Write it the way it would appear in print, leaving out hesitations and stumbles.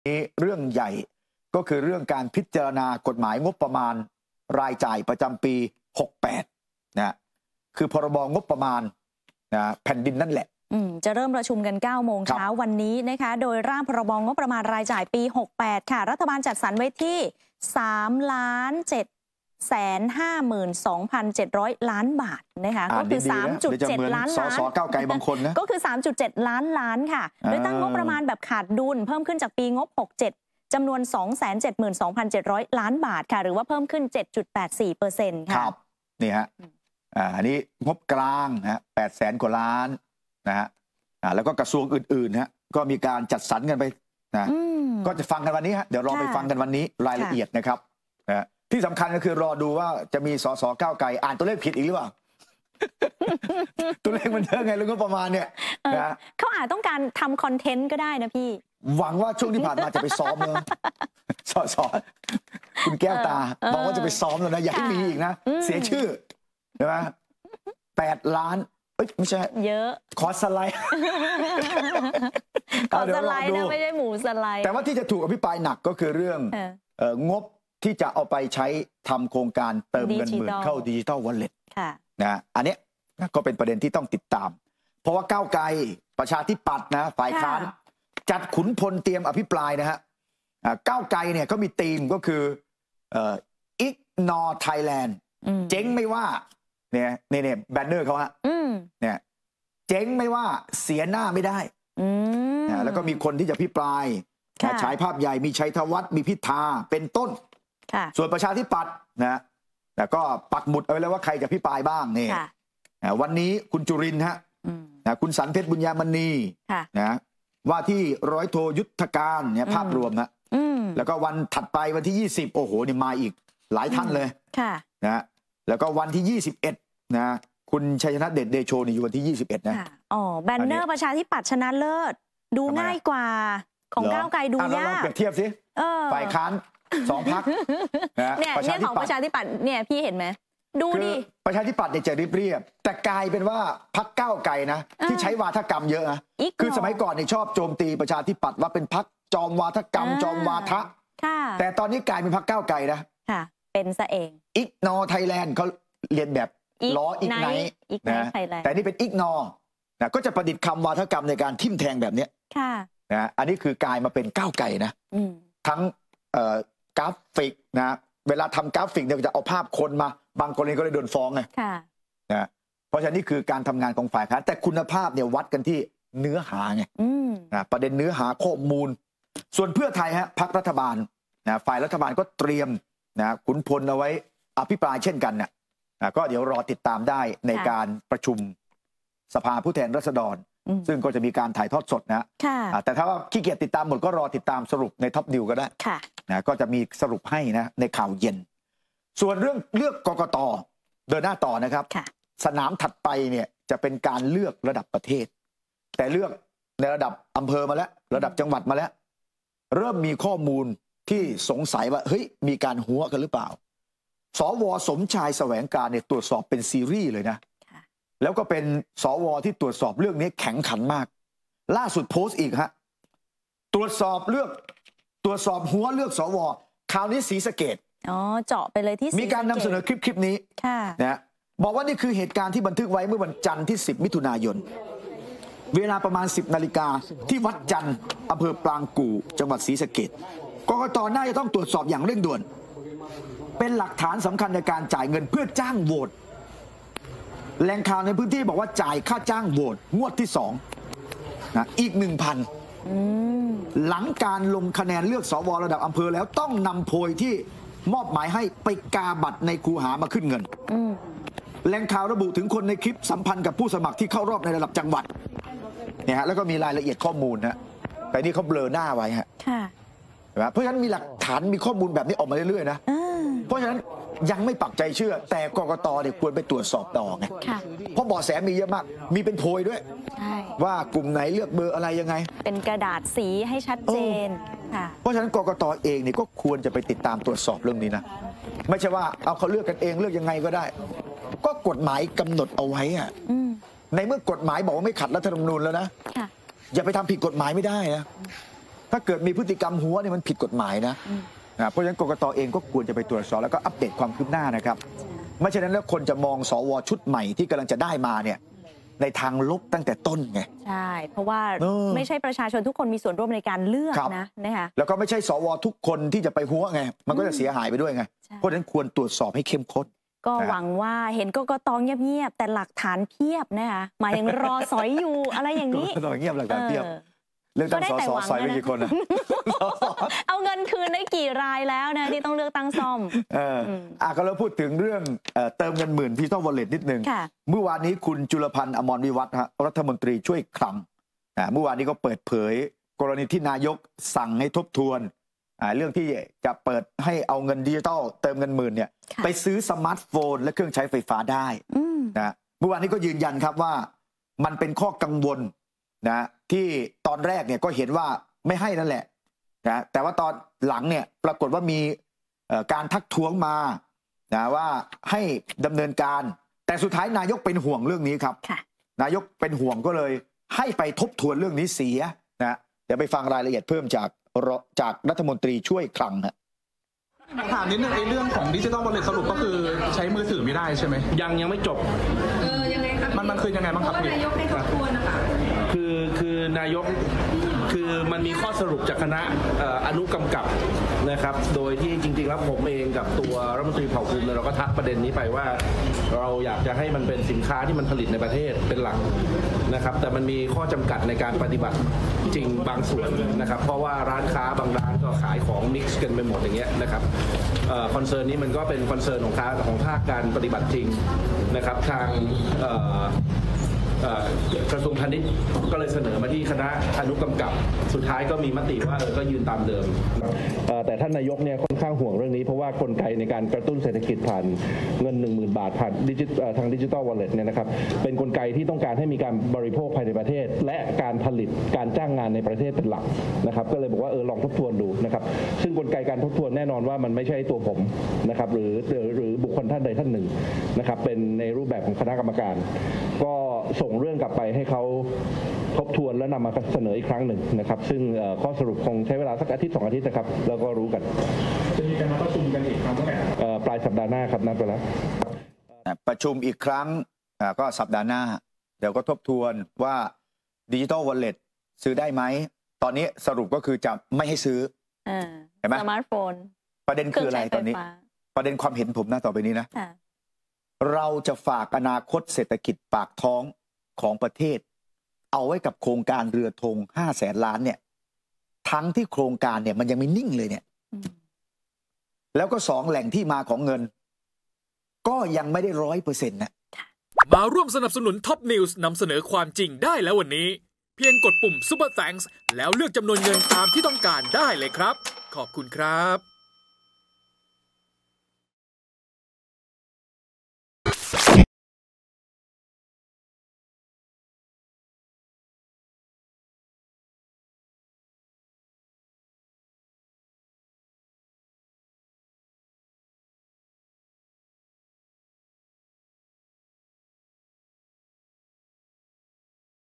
นี้เรื่องใหญ่ก็คือเรื่องการพิจารณากฎหมายงบประมาณรายจ่ายประจำปี 68 นะคือพรบงบประมาณนะแผ่นดินนั่นแหละจะเริ่มประชุมกัน 9 โมงเช้าวันนี้นะคะโดยร่างพรบงบประมาณรายจ่ายปี 68 ค่ะรัฐบาลจัดสรรไว้ที่ 3,752,700 ล้านบาทนะคะก็คือ 3.7 ล้านล้านส.ก้าวไกลบางคนนะก็คือ 3.7 ล้านล้านค่ะโดยตั้งงบประมาณแบบขาดดุลเพิ่มขึ้นจากปีงบ 67 จำนวน 272,700 ล้านบาทค่ะหรือว่าเพิ่มขึ้น 7.84% ค่ะครับนี่ฮะอันนี้งบกลางนะ800,000 กว่าล้านนะฮะแล้วก็กระทรวงอื่นๆฮะก็มีการจัดสรรกันไปนะก็จะฟังกันวันนี้ฮะเดี๋ยวรอไปฟังกันวันนี้รายละเอียดนะครับที่สำคัญก็คือรอดูว่าจะมีส.ส.ก้าวไกลอ่านตัวเลขผิดอีกหรือเปล่า ตัวเลขมันเยอะไงเรื่องงบประมาณเนี่ยนะเขาอาจต้องการทำคอนเทนต์ก็ได้นะพี่หวังว่าช่วงที่ผ่านมาจะไปซ้อมเลยส.ส.คุณแก้วตาบอกว่าจะไปซ้อมแล้วนะอย่าให้มีอีกนะเสียชื่อใช่ไหม8 ล้านไม่ใช่เยอะขอสไลด์ขอสไลด์นะไม่ใช่หมูสไลด์แต่ว่าที่จะถูกอภิปรายหนักก็คือเรื่องงบที่จะเอาไปใช้ทำโครงการเติมเงินหมื่นเข้าดิจิตอลวอลเล็ตนะอันนี้ก็เป็นประเด็นที่ต้องติดตามเพราะว่าก้าวไกลประชาธิปัตย์นะฝ่ายค้านจัดขุนพลเตรียมอภิปรายนะฮะก้าวไกลเนี่ยเขามีธีมก็คือignore Thailand เจ๊งไม่ว่าเนี่ยแบนเนอร์เขาฮะเนี่ยเจ๊งไม่ว่าเสียหน้าไม่ได้แล้วก็มีคนที่จะพิปรายฉายภาพใหญ่มีชัยธวัฒน์มีพิธาเป็นต้นส่วนประชาธิปัตย์นะแต่ก็ปักหมุดเอาไว้แล้วว่าใครจะพิปรายบ้างนี่วันนี้คุณจุรินทร์ฮะคุณสันเพชรบุญญามณีนะว่าที่ร้อยโทยุทธการเนี่ยภาพรวมนะแล้วก็วันถัดไปวันที่20โอ้โหนี่มาอีกหลายท่านเลยนะแล้วก็วันที่21นะคุณชัยชนะเดชเดโชนี่อยู่วันที่21นะแบนเนอร์ประชาธิปัตย์ชนะเลิศดูง่ายกว่าของก้าวไกลดูยากลองเปรียบเทียบสิฝ่ายค้าน2 พรรคเนี่ยของประชาธิปัตย์เนี่ยพี่เห็นไหมดูดิประชาธิปัตย์เนี่ยจะเรียบแต่กลายเป็นว่าพรรคก้าวไกลนะที่ใช้วาทกรรมเยอะนะคือสมัยก่อนเนี่ยชอบโจมตีประชาธิปัตย์ว่าเป็นพรรคจอมวาทกรรมจอมวาทะแต่ตอนนี้กลายเป็นพรรคก้าวไกลนะเป็นซะเอง ignore Thailand เขาเรียนแบบล้อignite นะแต่นี่เป็นignoreนะก็จะประดิษฐ์คำวาทกรรมในการทิ่มแทงแบบนี้นะอันนี้คือกลายมาเป็นก้าวไกลนะทั้งกราฟิกนะเวลาทำกราฟิกเนี่ยจะเอาภาพคนมาบางคนก็เลยโดนฟ้องไงนะเพราะฉะนั้นนี่คือการทำงานของฝ่ายค้านแต่คุณภาพเนี่ยวัดกันที่เนื้อหาไงนะประเด็นเนื้อหาข้อมูลส่วนเพื่อไทยฮะพรรครัฐบาลนะฝ่ายรัฐบาลก็เตรียมนะขุนพลเอาไว้อภิปรายเช่นกันนะก็เดี๋ยวรอติดตามได้ในการประชุมสภาผู้แทนราษฎรซึ่งก็จะมีการถ่ายทอดสดนะแต่ถ้าว่าขี้เกียจติดตามหมดก็รอติดตามสรุปในท็อปนิวก็ได้นะก็จะมีสรุปให้นะในข่าวเย็นส่วนเรื่องเลือกกกต.เดินหน้าต่อนะครับสนามถัดไปเนี่ยจะเป็นการเลือกระดับประเทศแต่เลือกในระดับอำเภอมาแล้วระดับจังหวัดมาแล้วเริ่มมีข้อมูลที่สงสัยว่าเฮ้ยมีการหัวกันหรือเปล่าสว.สมชายแสวงการเนี่ยตรวจสอบเป็นซีรีส์เลยนะแล้วก็เป็นสว.ที่ตรวจสอบเรื่องนี้แข็งขันมากล่าสุดโพสต์อีกฮะตรวจสอบหัวเลือกสว.คราวนี้ศรีสะเกษเจาะไปเลยที่มีการนำเสนอคลิปนี้นะบอกว่านี่คือเหตุการณ์ที่บันทึกไว้เมื่อวันจันทร์ที่10 มิถุนายนเวลาประมาณ10 นาฬิกาที่วัดจันทร์อำเภอปรางกู่จังหวัดศรีสะเกษกกต.น่าจะต้องตรวจสอบอย่างเร่งด่วนเป็นหลักฐานสำคัญในการจ่ายเงินเพื่อจ้างโหวตแหล่งข่าวในพื้นที่บอกว่าจ่ายค่าจ้างโหวตงวดที่2นะอีก 1,000 หลังการลงคะแนนเลือกสว.ระดับอำเภอแล้วต้องนำโพยที่มอบหมายให้ไปกาบัตรในคูหามาขึ้นเงินแหล่งข่าวระบุถึงคนในคลิปสัมพันธ์กับผู้สมัครที่เข้ารอบในระดับจังหวัดเนี่ยฮะแล้วก็มีรายละเอียดข้อมูลนะแต่นี่เขาเบลอหน้าไว้ฮะเพราะฉะนั้นมีหลักฐานมีข้อมูลแบบนี้ออกมาเรื่อยๆนะเพราะฉะนั้นยังไม่ปักใจเชื่อแต่กกต.เนี่ยควรไปตรวจสอบต่อไงเพราะเบาะแสมีเยอะมากมีเป็นโพยด้วยว่ากลุ่มไหนเลือกเบอร์อะไรยังไงเป็นกระดาษสีให้ชัดเจนเพราะฉะนั้นกกต.เองเนี่ยก็ควรจะไปติดตามตรวจสอบเรื่องนี้นะไม่ใช่ว่าเอาเขาเลือกกันเองเลือกยังไงก็ได้ก็กฎหมายกำหนดเอาไว้อะในเมื่อกฎหมายบอกว่าไม่ขัดรัฐธรรมนูญแล้วนะอย่าไปทำผิดกฎหมายไม่ได้นะถ้าเกิดมีพฤติกรรมหัวเนี่ยมันผิดกฎหมายนะเพราะฉะนั้นกกตเองก็ควรจะไปตรวจสอบแล้วก็อัปเดตความคืบหน้านะครับไม่เช่นนั้นแล้วคนจะมองสวชุดใหม่ที่กำลังจะได้มาเนี่ยในทางลบตั้งแต่ต้นไงใช่เพราะว่าไม่ใช่ประชาชนทุกคนมีส่วนร่วมในการเลือกนะคะแล้วก็ไม่ใช่สวทุกคนที่จะไปหัวไงมันก็จะเสียหายไปด้วยไงเพราะฉะนั้นควรตรวจสอบให้เข้มข้นก็หวังว่าเห็นกกตเงียบๆแต่หลักฐานเพียบนะคะมายังรอสอยอยู่อะไรอย่างนี้กกตเงียบหลักฐานเพียบเลือกตั้งสสสอยไปกี่คนนะเอาเงินคืนได้กี่รายแล้วนะที่ต้องเลือกตั้งซ่อมก็เราพูดถึงเรื่องเติมเงินหมื่นดิจิทัลวอลเล็ตนิดนึงเมื่อวานนี้คุณจุลพันธ์อมรวิวัฒน์รัฐมนตรีช่วยคลังเมื่อวานนี้ก็เปิดเผยกรณีที่นายกสั่งให้ทบทวนเรื่องที่จะเปิดให้เอาเงินดิจิทัลเติมเงินหมื่นเนี่ยไปซื้อสมาร์ทโฟนและเครื่องใช้ไฟฟ้าได้นะเมื่อวานนี้ก็ยืนยันครับว่ามันเป็นข้อกังวลนะที่ตอนแรกเนี่ยก็เห็นว่าไม่ให้นั่นแหละนะแต่ว่าตอนหลังเนี่ยปรากฏว่ามีการทักท้วงมานะว่าให้ดำเนินการแต่สุดท้ายนายกเป็นห่วงเรื่องนี้ครับนายกเป็นห่วงก็เลยให้ไปทบทวนเรื่องนี้เสียนะเดี๋ยวไปฟังรายละเอียดเพิ่มจากรัฐมนตรีช่วยคลังฮะถามนิดนึงไอ้เรื่องของดิจิทัลวอลเล็ตสรุปก็คือใช้มือถือไม่ได้ใช่ไหมยังไม่จบยังไงครับมันคือยังไงบ้างครับนายกให้ทบทวนนะคะคือนายกคือมันมีข้อสรุปจากคณะอนุกำกับนะครับโดยที่จริงๆแล้วผมเองกับตัวรัฐมนตรีเผ่าภูมิเราก็ทักประเด็นนี้ไปว่าเราอยากจะให้มันเป็นสินค้าที่มันผลิตในประเทศเป็นหลักนะครับแต่มันมีข้อจำกัดในการปฏิบัติจริงบางส่วนนะครับเพราะว่าร้านค้าบางร้านก็ขายของมิกซ์กันไปหมดอย่างเงี้ยนะครับคอนเซิร์นนี้มันก็เป็นคอนเซิร์นของภาคการปฏิบัติจริงนะครับทางกระทรวงพาณิชย์ก็เลยเสนอมาที่คณะอนุกำกับสุดท้ายก็มีมติว่าก็ยืนตามเดิมแต่ท่านนายกเนี่ยค่อนข้างห่วงเรื่องนี้เพราะว่ากลไกในการกระตุ้นเศรษฐกิจผ่านเงิน 10,000 บาทผ่านทางดิจิทัลวอลเล็ตเนี่ยนะครับเป็นกลไกที่ต้องการให้มีการบริโภคภายในประเทศและการผลิตการจ้างงานในประเทศเป็นหลักนะครับก็เลยบอกว่าลองทบทวนดูนะครับซึ่งกลไกการทบทวนแน่นอนว่ามันไม่ใช่ตัวผมนะครับหรือบุคคลท่านใดท่านหนึ่งนะครับเป็นในรูปแบบของคณะกรรมการก็ส่งเรื่องกลับไปให้เขาทบทวนแล้วนำมาเสนออีกครั้งหนึ่งนะครับซึ่งข้อสรุปคงใช้เวลาสักอาทิตย์2 อาทิตย์นะครับแล้วก็รู้กันจะมีการมาประชุมกันอีกครั้งเมื่อไหร่ปลายสัปดาห์หน้าครับนัดไปแล้วประชุมอีกครั้งก็สัปดาห์หน้าเดี๋ยวก็ทบทวนว่าดิจิทัลวอลเล็ตซื้อได้ไหมตอนนี้สรุปก็คือจะไม่ให้ซื้อเห็นไหมสมาร์ทโฟนประเด็นคืออะไรตอนนี้ประเด็นความเห็นผมนะต่อไปนี้นะเราจะฝากอนาคตเศรษฐกิจปากท้องของประเทศเอาไว้กับโครงการเรือธง500,000 ล้านเนี่ยทั้งที่โครงการเนี่ยมันยังไม่นิ่งเลยเนี่ยแล้วก็2 แหล่งที่มาของเงินก็ยังไม่ได้ 100% นะมาร่วมสนับสนุนท็อปนิวส์นำเสนอความจริงได้แล้ววันนี้เพียงกดปุ่ม Super Thanks แล้วเลือกจำนวนเงินตามที่ต้องการได้เลยครับขอบคุณครับ